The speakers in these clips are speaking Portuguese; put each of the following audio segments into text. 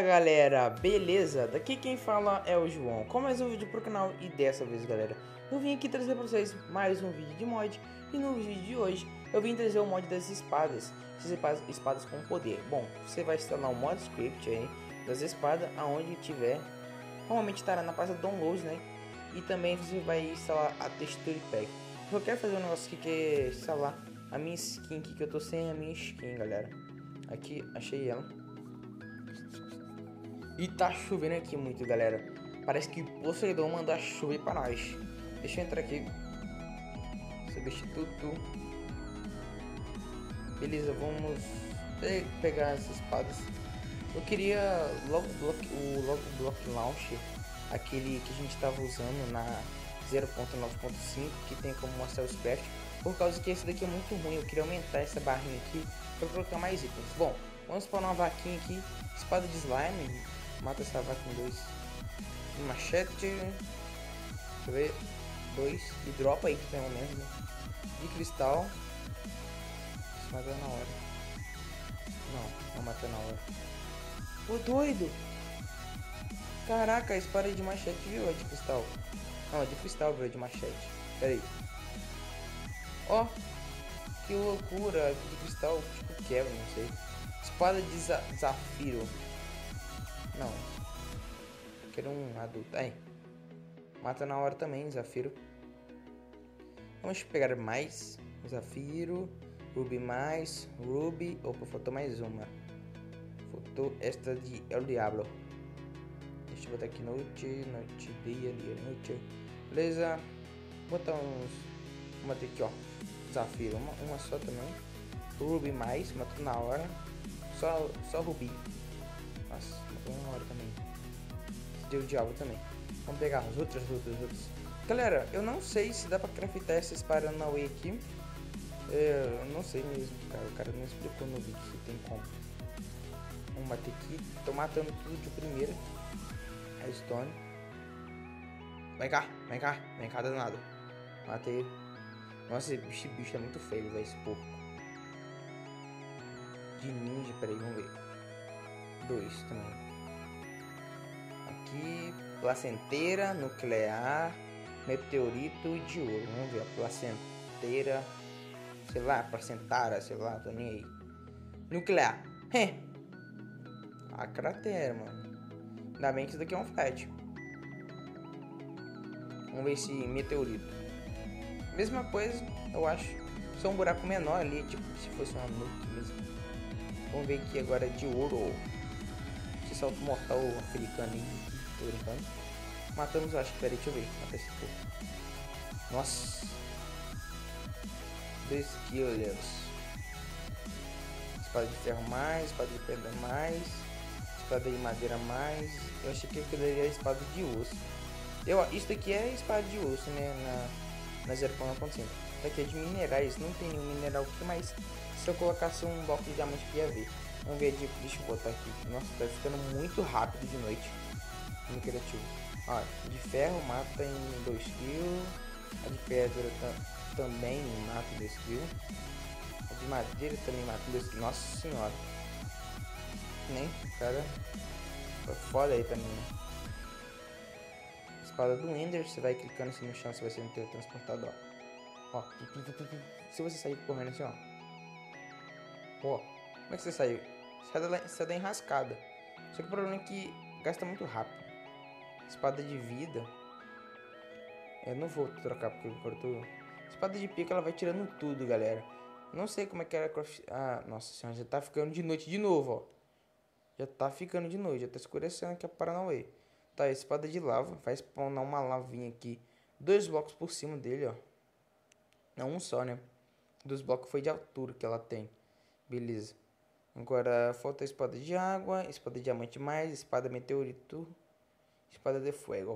Fala galera, beleza? Daqui quem fala é o João, com mais um vídeo pro canal. E dessa vez galera, eu vim aqui trazer pra vocês mais um vídeo de mod. E no vídeo de hoje eu vim trazer o mod das espadas, essas espadas com poder. Bom, você vai instalar o mod script aí das espadas, aonde tiver. Normalmente estará na pasta download, né? E também você vai instalar a texture pack. Eu quero fazer um negócio aqui que é instalar a minha skin aqui, que eu tô sem a minha skin galera. Aqui, achei ela. E tá chovendo aqui muito, galera. Parece que o Poseidon mandou a chover pra nós. Deixa eu entrar aqui. Substituto. Beleza, vamos pegar as espadas. Eu queria logo o Block Launcher, aquele que a gente estava usando na 0.9.5, que tem como mostrar os crafts. Por causa que esse daqui é muito ruim, eu queria aumentar essa barrinha aqui para colocar mais itens. Bom, vamos para uma vaquinha aqui, espada de slime. Mata essa vaca com 2 machete. Deixa eu ver. 2 e dropa aí, pelo menos, né? De cristal. Se matar na hora. Não matou na hora. Ô doido! Caraca, a espada de machete virou de cristal. Não, de cristal virou de machete. Pera aí. Ó, que loucura. De cristal, tipo quebra, não sei. Espada de zafiro. Não. Quero um adulto. Aí. Mata na hora também, Zafiro. Vamos pegar mais. Zafiro. Ruby mais. Ruby. Opa, faltou mais uma. Faltou esta de El Diablo. Deixa eu botar aqui noite. Noite, dia, noite. Beleza. Botar uns. Vamos bater aqui, ó. Zafiro. Uma só também. Ruby mais. Matou na hora. Só Ruby. Nossa, matou na hora também. Deu diabo também. Vamos pegar as outras. Galera, eu não sei se dá pra craftar essas Paranauê aqui. Eu não sei mesmo, cara. O cara não explicou no vídeo se tem como. Vamos bater aqui. Tô matando tudo de primeira. A Stone. Vem cá, danado. Matei. Nossa, esse bicho é muito feio, velho. Esse porco. De ninja, peraí, vamos ver. 2 também. Aqui, placenteira, nuclear, meteorito de ouro. Vamos ver a placenteira, sei lá, placentara, sei lá, tô nem aí. Nuclear, a cratera, mano. Ainda bem que isso daqui é um flat. Vamos ver esse meteorito. Mesma coisa, eu acho. Só um buraco menor ali, tipo se fosse uma nuke mesmo. Vamos ver aqui agora de ouro. Esse salto mortal africano aí. Tô brincando. Matamos, acho que. Peraí, deixa eu ver. Mata esse povo. Nossa. 2 killers. Espada de ferro mais. Espada de pedra mais. Espada de madeira mais. Eu achei que aquilo ali era espada de osso. Isso daqui é espada de osso, né? Na 0.5. Daqui é de minerais. Não tem nenhum mineral aqui, mas se eu colocasse um bloco de diamante, ia ver. Vamos ver de. Deixa eu botar aqui. Nossa, tá ficando muito rápido de noite. No criativo. Ó, de ferro mata em 2 kills. A de pedra também mata em 2 kills. A de madeira também mata em 2 kills. Nossa senhora. Nem, cara. Foi foda aí também, né? Espada do Ender. Você vai clicando assim no chão, você vai ser um teletransportado, ó. Se você sair correndo assim, ó. Ó. Como é que você saiu? Você dá enrascada. Só que o problema é que gasta muito rápido. Espada de vida. Eu não vou trocar porque eu corto. Espada de pica, ela vai tirando tudo, galera. Não sei como é que era. Ah, nossa senhora, já tá ficando de noite de novo, ó. Já tá ficando de noite, já tá escurecendo aqui a Paranauê. Tá, espada de lava. Vai spawnar uma lavinha aqui. 2 blocos por cima dele, ó. Não, um só, né? 2 blocos foi de altura que ela tem. Beleza. Agora falta a espada de água. Espada de diamante mais. Espada meteorito. Espada de fuego.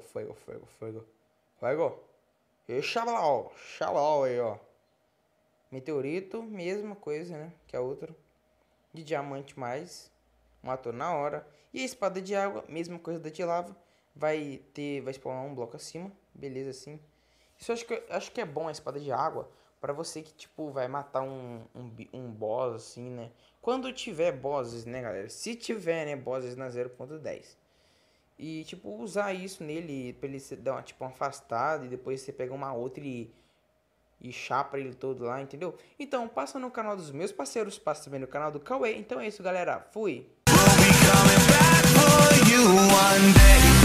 E xalau aí, ó. Meteorito, mesma coisa, né? Que a outra. De diamante mais. Matou na hora. E a espada de água, mesma coisa da de lava. Vai spawnar um bloco acima. Beleza, assim. Isso acho que é bom a espada de água. Pra você que, tipo, vai matar um boss, assim, né? Quando tiver bosses, né, galera? Se tiver, né, bosses na 0.10. E, tipo, usar isso nele pra ele dar uma, tipo, uma afastada. E depois você pega uma outra e chapa ele todo lá, entendeu? Então, passa no canal dos meus parceiros, passa também no canal do Cauê. Então é isso, galera. Fui!